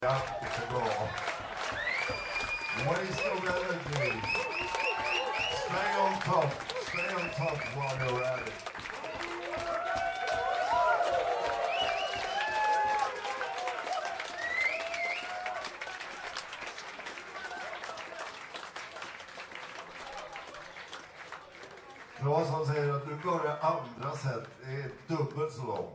Ja, det är bra. Waste of energy. Stay on top while you're at it. Claesson säger att du börjar andra sätt, det är dubbelt så långt.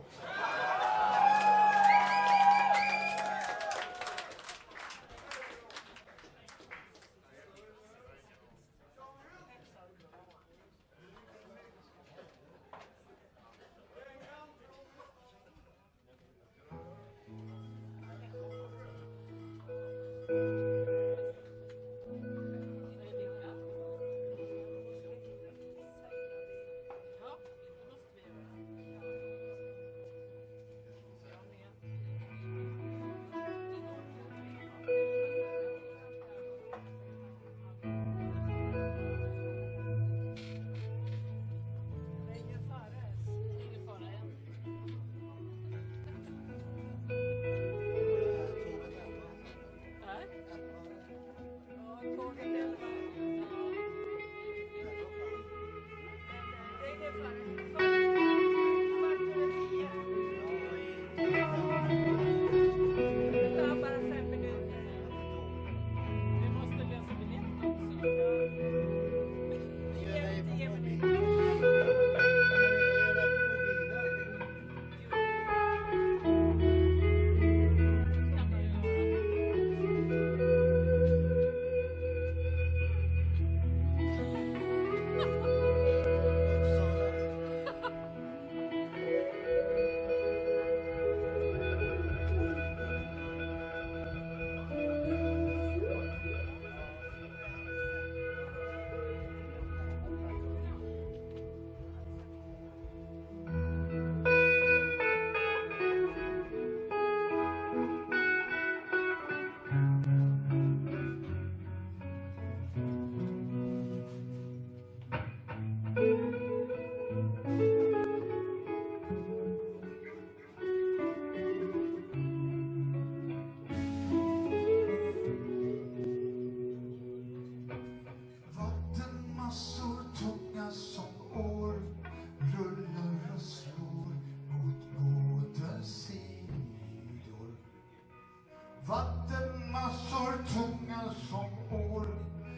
Vattenmassor tunga som år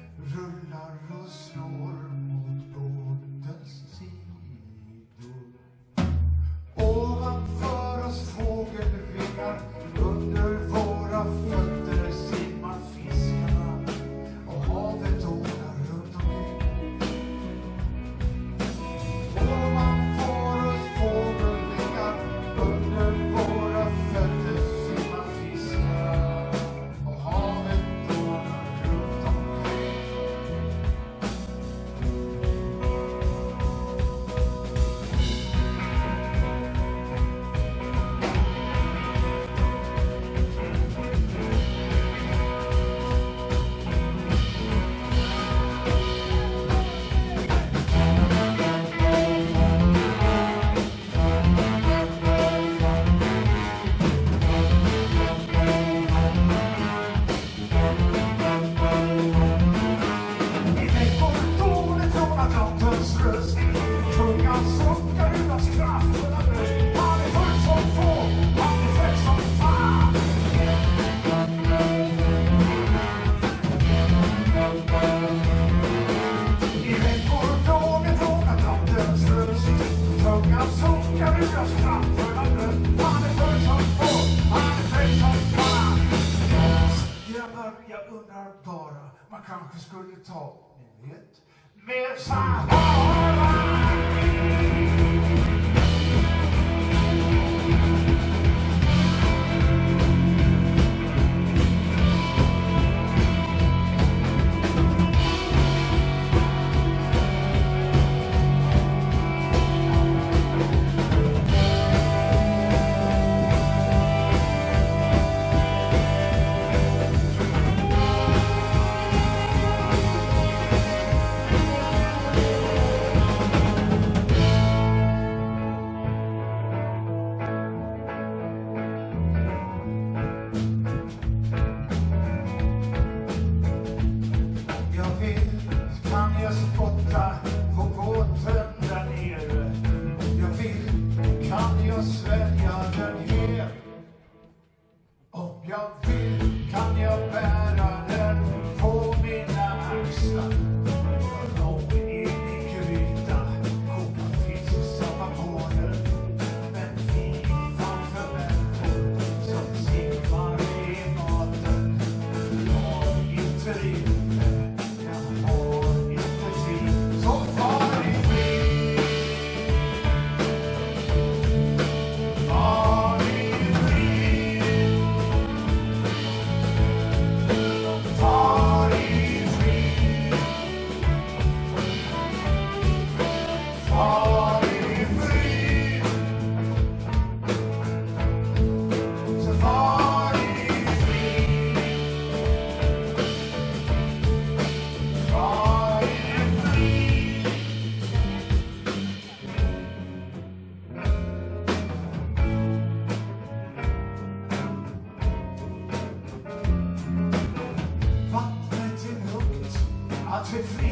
rullar och slår mot båtens sidor. Ovanför oss fågelvingar, under våra fötter simmar fiskarna och havet ålar runt omkring. Ovanför oss fågelvingar, under våra fötter simmar fiskarna och havet ålar runt omkring. Jag undrar bara, man kanske skulle ta, ni vet, med Sahara. jag vill kan jag bära den på mina axlar. Lång in i gryta, koka fisk, samma på den. Men vi framför människor som simmar i maten. Jag inte rinner, jag har inte tid. Så far i fri. Far i fri. Far i fri. Far i fri. Så far i fri. Far i fri. Vattnet är lugnt att vi fri.